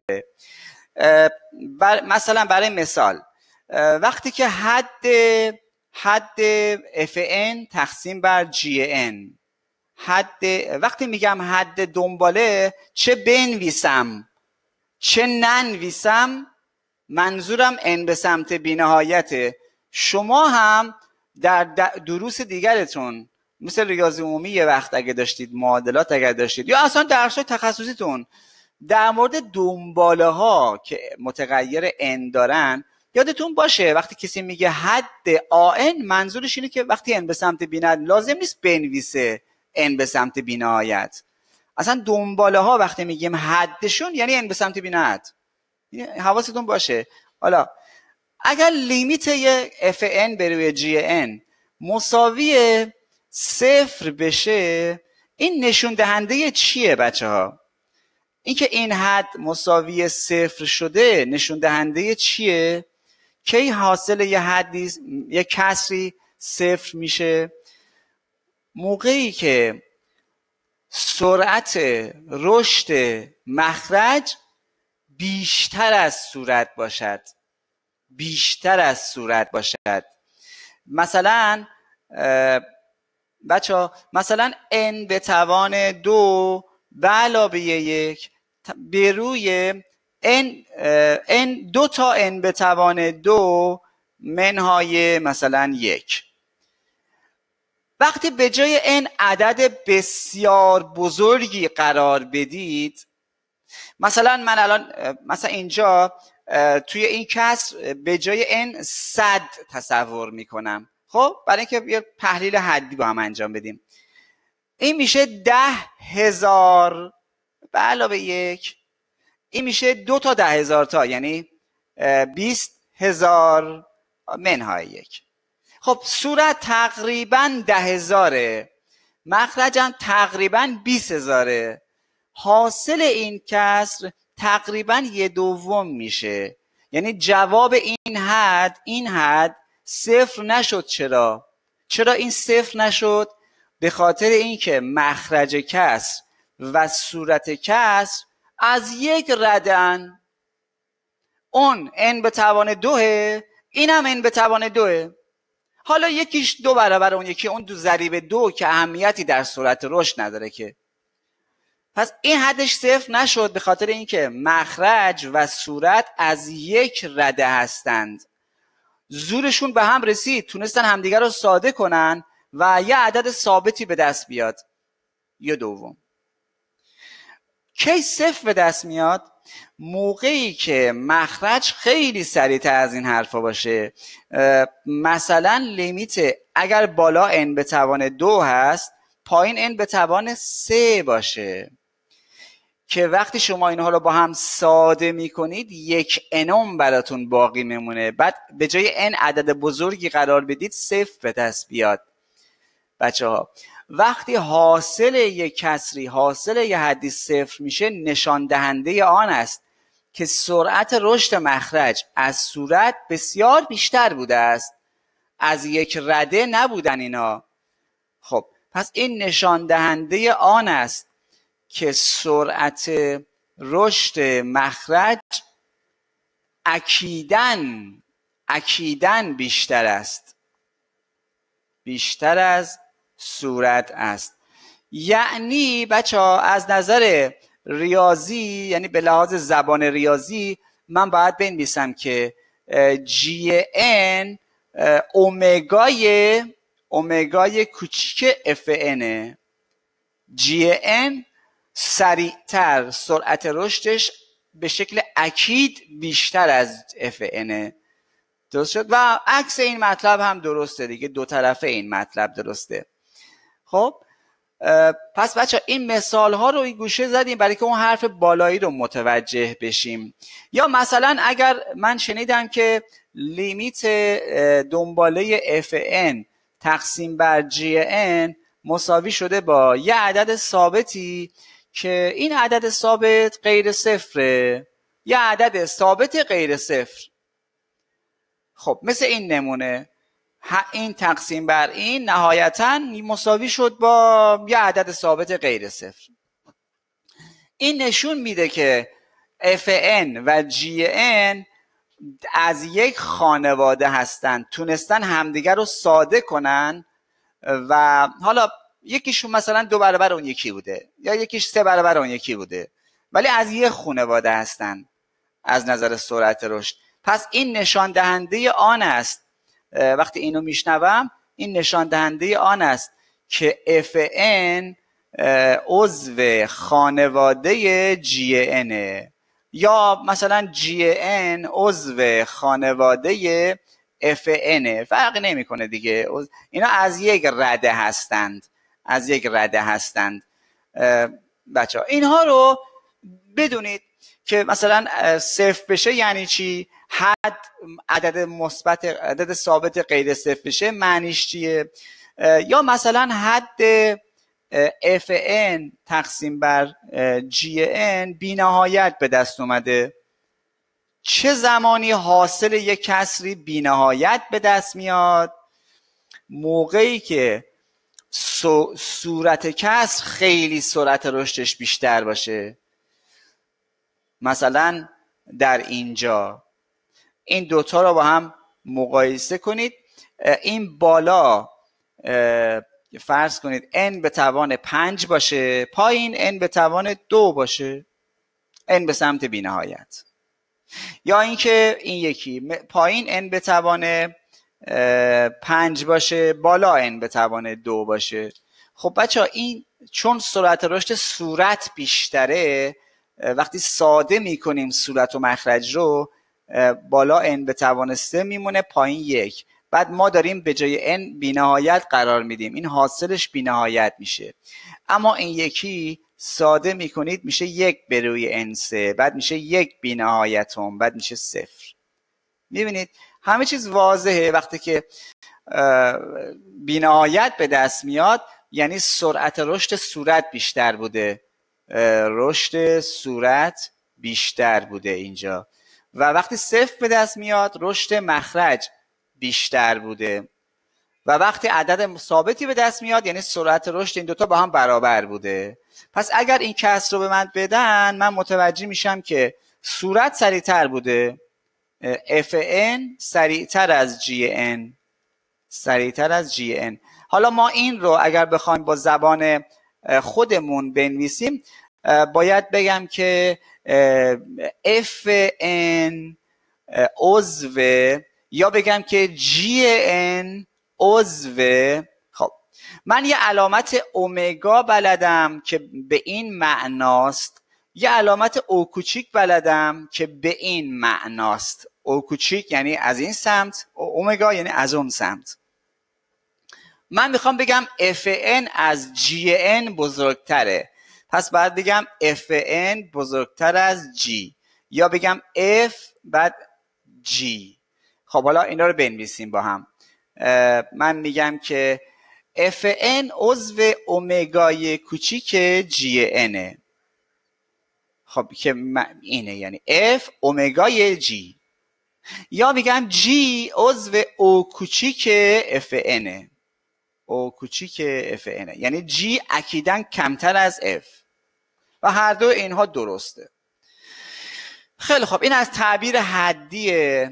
بر مثلا برای مثال وقتی که حد حد اف ان تقسیم بر جی ان، حد وقتی میگم حد دنباله، چه بنویسم چه ننویسم منظورم ان به سمت بی‌نهایته. شما هم در دروس دیگرتون مثل ریاضی عمومی یه وقت اگه داشتید، معادلات اگه داشتید، یا اصلا درس‌های تخصصیتون در مورد دنباله ها که متغیر ان دارن یادتون باشه وقتی کسی میگه حد آن منظورش اینه که وقتی ان به سمت بی‌نهایت لازم نیست بنویسه ان به سمت بی‌نهایت. اصلا دنباله ها وقتی میگیم حدشون یعنی ان به سمت بی‌نهایت، حواستون باشه. حالا اگر لیمیت یه اف ان به روی جی ان مساوی صفر بشه، این نشون دهنده چیه بچه ها؟ اینکه این حد مساوی صفر شده نشون دهنده چیه؟ کی حاصل یه حدی یه کسری صفر میشه؟ موقعی که سرعت رشد مخرج بیشتر از صورت باشد، بیشتر از صورت باشد. مثلا بچه ها مثلا n به توان دو به علاوه یک به روی n, n دو تا n به توان دو منهای مثلا یک. وقتی به جای n عدد بسیار بزرگی قرار بدید، مثلا من الان مثلا اینجا توی این کسر به جای n صد تصور میکنم. خب برای اینکه یه تحلیل حدی با هم انجام بدیم، این میشه ده هزار به علاوه یک، این میشه دو تا ده هزار تا، یعنی بیست هزار منهای یک. خب صورت تقریبا ده هزاره، مخرجم تقریبا بیست هزاره. حاصل این کسر تقریبا یه دوم میشه، یعنی جواب این حد این حد صفر نشد. چرا؟ چرا این صفر نشد؟ به خاطر اینکه مخرج کسر و صورت کسر از یک ردن. اون n به توان دوه، اینم n به توان دوه. حالا یکیش دو برابر اون یکی، اون دو ضریب دو که اهمیتی در سرعت رشد نداره که. پس این حدش صفر نشد به خاطر اینکه مخرج و صورت از یک رده هستند. زورشون به هم رسید، تونستن همدیگر رو ساده کنن و یه عدد ثابتی به دست بیاد. یه دوم. کی صفر به دست میاد؟ موقعی که مخرج خیلی سریعتر از این حرفا باشه. مثلا لیمیت اگر بالا n به توان دو هست، پایین n به توان سه باشه، که وقتی شما اینها رو با هم ساده میکنید یک انوم براتون باقی میمونه. بعد به جای n عدد بزرگی قرار بدید صفر به دست بیاد. بچه ها وقتی حاصل یک کسری حاصل یک حدی صفر میشه، نشان دهنده آن است که سرعت رشد مخرج از صورت بسیار بیشتر بوده است، از یک رده نبودن اینا. خب پس این نشان دهنده آن است که سرعت رشد مخرج اکیداً اکیداً بیشتر است، بیشتر از صورت است. یعنی بچه ها از نظر ریاضی، یعنی به لحاظ زبان ریاضی، من باید بنویسم که جی ان اومگای اومگای کوچیک اف ان. جی ان سریعتر، سرعت رشدش به شکل اکید بیشتر از اف ان. درست شد؟ و عکس این مطلب هم درسته دیگه، دو طرفه این مطلب درسته. خب پس بچه این مثال ها رو این گوشه زدیم برای که اون حرف بالایی رو متوجه بشیم. یا مثلا اگر من شنیدم که لیمیت دنباله اف ان تقسیم بر جی ان مساوی شده با یه عدد ثابتی که این عدد ثابت غیر صفره، یه عدد ثابت غیر صفر. خب مثل این نمونه، این تقسیم بر این نهایتاً مساوی شد با یه عدد ثابت غیر صفر. این نشون میده که اف ان و جی ان از یک خانواده هستن، تونستن همدیگر رو ساده کنن و حالا یکیشون مثلا دو برابر اون یکی بوده یا یکیش سه برابر اون یکی بوده، ولی از یک خانواده هستن از نظر سرعت رشد. پس این نشان دهنده آن است، وقتی اینو میشنوم این نشان دهنده آن است که اف ان عضو خانواده جی ان، یا مثلا جی ان عضو خانواده اف ان، فرقی نمیکنه دیگه، اینا از یک رده هستند، از یک رده هستند. بچه ها اینها رو بدونید که مثلا صفر بشه یعنی چی، حد عدد مثبت عدد ثابت غیر صفر بشه معنیش چیه، یا مثلا حد اف ان تقسیم بر جی ان بی نهایت به دست اومده. چه زمانی حاصل یک کسری بی نهایت به دست میاد؟ موقعی که صورت کسر خیلی سرعت رشدش بیشتر باشه. مثلا در اینجا این دوتا رو با هم مقایسه کنید. این بالا فرض کنید n به توان پنج باشه، پایین n به توان دو باشه، n به سمت بی نهایت. یا اینکه این یکی پایین n به توان پنج باشه بالا n به توان دو باشه. خب بچه ها این چون سرعت رشد صورت بیشتره، وقتی ساده میکنیم صورت و مخرج رو، بالا n به توان سه میمونه پایین یک. بعد ما داریم به جای n بی نهایت قرار میدیم، این حاصلش بی نهایت میشه. اما این یکی ساده میکنید میشه یک به روی n سه، بعد میشه یک بی نهایتم، بعد میشه صفر. میبینید همه چیز واضحه. وقتی که بی نهایت به دست میاد یعنی سرعت رشد صورت بیشتر بوده، رشد صورت بیشتر بوده اینجا. و وقتی صفر به دست میاد رشد مخرج بیشتر بوده. و وقتی عدد ثابتی به دست میاد یعنی سرعت رشد این دوتا با هم برابر بوده. پس اگر این کسر رو به من بدن، من متوجه میشم که صورت سریعتر بوده، اف ان سریعتر از جی ان، سریعتر از جی ان. حالا ما این رو اگر بخوایم با زبان خودمون بنویسیم، باید بگم که اف ان عضو، یا بگم که جی ان عضو. خب من یه علامت اومگا بلدم که به این معناست، یه علامت او کوچیک بلدم که به این معناست. او کوچیک یعنی از این سمت، اومگا یعنی از اون سمت. من میخوام بگم اف ان از جی ان بزرگتره، پس باید بگم اف ان بزرگتر از G، یا بگم F بعد G. خب حالا اینا رو بنویسیم با هم. من میگم که اف ان عضو اومگای کوچیک جی ان. خب که اینه یعنی F اومگای G، یا میگم G عضو او کوچیک اف ان، او کوچیک اف ان یعنی G اکیداً کمتر از F، و هر دو اینها درسته. خیلی خب این از تعبیر حدی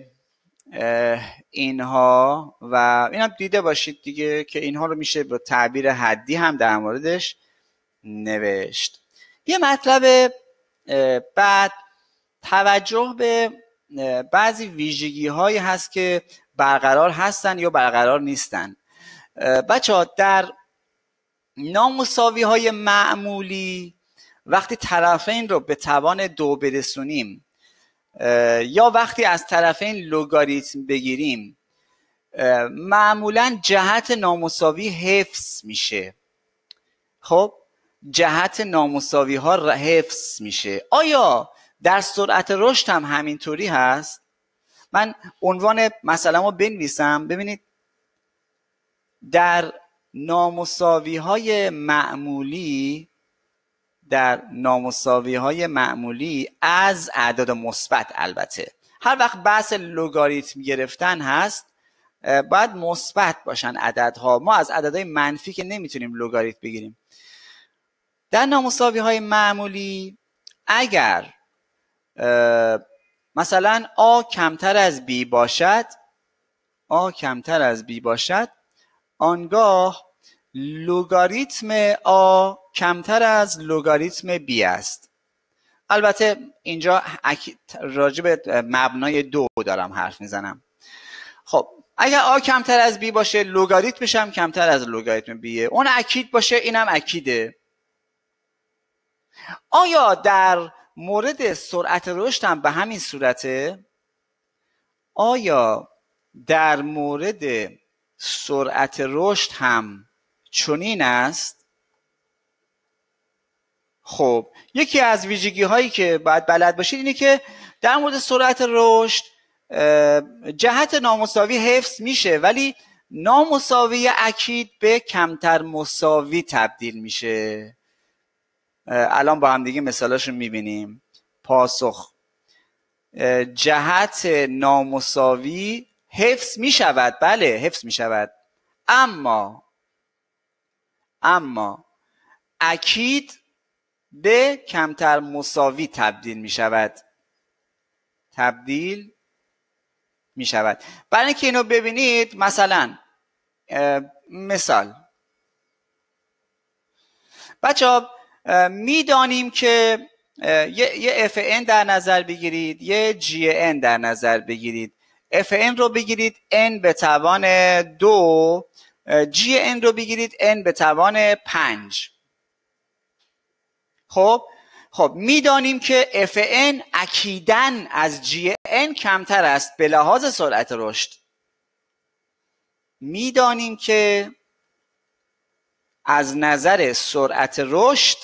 اینها، و اینم دیده باشید دیگه که اینها رو میشه با تعبیر حدی هم در موردش نوشت. یه مطلب بعد، توجه به بعضی ویژگی هایی هست که برقرار هستن یا برقرار نیستن. بچه ها در نامساوی های معمولی وقتی طرفین رو به توان دو برسونیم، یا وقتی از طرفین لوگاریتم بگیریم، معمولا جهت نامساوی حفظ میشه. خب جهت نامساوی ها حفظ میشه. آیا در سرعت رشد هم همینطوری هست؟ من عنوان مسئله رو بنویسم. ببینید در نامساوی های معمولی، در نامساوی های معمولی از اعداد مثبت، البته هر وقت بحث لوگاریتم گرفتن هست باید مثبت باشن عددها. ما از عددهای منفی که نمیتونیم لوگاریتم بگیریم. در نامساوی های معمولی اگر مثلا A کمتر از B باشد، A کمتر از B باشد، آنگاه لوگاریتم A کمتر از لوگاریتم B است. البته اینجا راجع به مبنای دو دارم حرف میزنم. خب اگر A کمتر از B باشه، لوگاریتمش هم کمتر از لوگاریتم B، اون اکید باشه، اینم اکیده. آیا در مورد سرعت رشد هم به همین صورته؟ آیا در مورد سرعت رشد هم چنین است؟ خب یکی از ویژگی هایی که باید بلد باشید اینه که در مورد سرعت رشد جهت نامساوی حفظ میشه، ولی نامساوی اکید به کمتر مساوی تبدیل میشه. الان با هم دیگه مثالاشو میبینیم. پاسخ: جهت نامساوی حفظ میشود، بله حفظ میشود، اما اما اکید به کمتر مساوی تبدیل می شود، تبدیل می شود. برای اینکه اینو ببینید، مثلا مثال بچه ها میدانیم که یه, یه اف ان در نظر بگیرید، یه جی ان در نظر بگیرید. اف ان رو بگیرید n به توان دو، جی ان رو بگیرید n به توان پنج. خب خب میدانیم که اف ان اکیداً از جی ان کمتر است به لحاظ سرعت رشد. میدانیم که از نظر سرعت رشد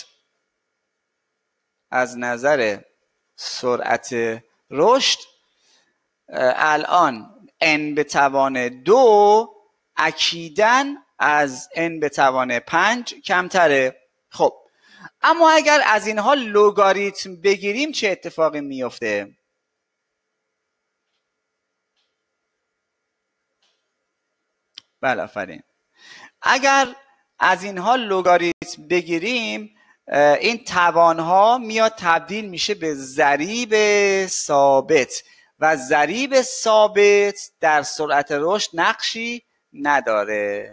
از نظر سرعت رشد الان n به توان دو اکیداً از n به توان پنج کمتره. خب اما اگر از اینها لوگاریتم بگیریم چه اتفاقی میفته؟ بله آفرین. اگر از اینها لوگاریتم بگیریم این توانها میاد تبدیل میشه به ضریب ثابت و ضریب ثابت در سرعت رشد نقشی نداره.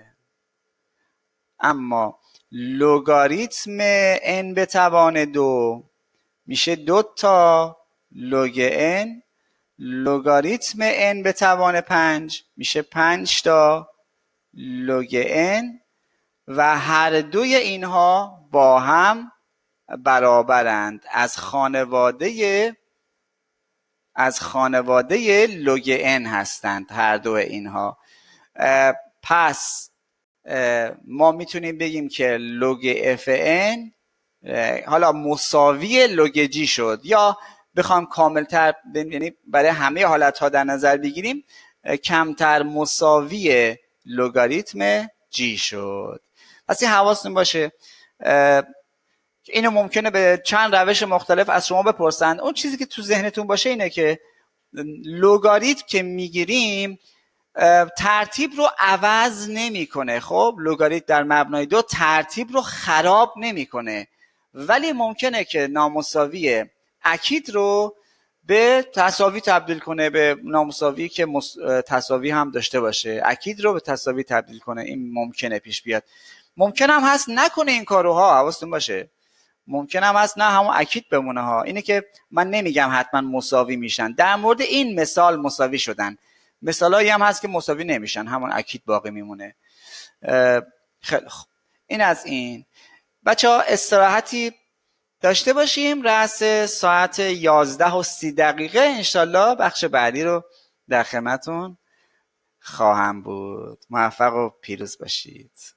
اما لوگاریتم n به توان دو میشه دو تا لوگ n، لوگاریتم n به توان پنج میشه پنج تا لوگ n و هر دوی اینها با هم برابرند. از خانواده از خانواده لوگ n هستند هر دو اینها. پس ما میتونیم بگیم که لوگ اف ان حالا مساوی لوگ جی شد، یا بخوام کاملتر یعنی برای همه حالت ها در نظر بگیریم کمتر مساوی لوگاریتم جی شد. پس این حواستون باشه. اینو ممکنه به چند روش مختلف از شما بپرسن. اون چیزی که تو ذهنتون باشه اینه که لوگاریتم که میگیریم ترتیب رو عوض نمیکنه. خب لوگاریتم در مبنای دو ترتیب رو خراب نمیکنه، ولی ممکنه که نامساوی اکید رو به تساوی تبدیل کنه، به نامساوی که تساوی هم داشته باشه اکید رو به تساوی تبدیل کنه. این ممکنه پیش بیاد. ممکن هم هست نکنه این کارو ها، حواستون باشه. ممکن هم هست نه همون اکید بمونه ها. اینه که من نمیگم حتما مساوی میشن. در مورد این مثال مساوی شدن، مثالایی هم هست که مساوی نمیشن، همون اکید باقی میمونه. خیلی خوب، این از این. بچه ها استراحتی داشته باشیم. رأس ساعت یازده و سی دقیقه انشالله بخش بعدی رو در خدمتتون خواهم بود. موفق و پیروز باشید.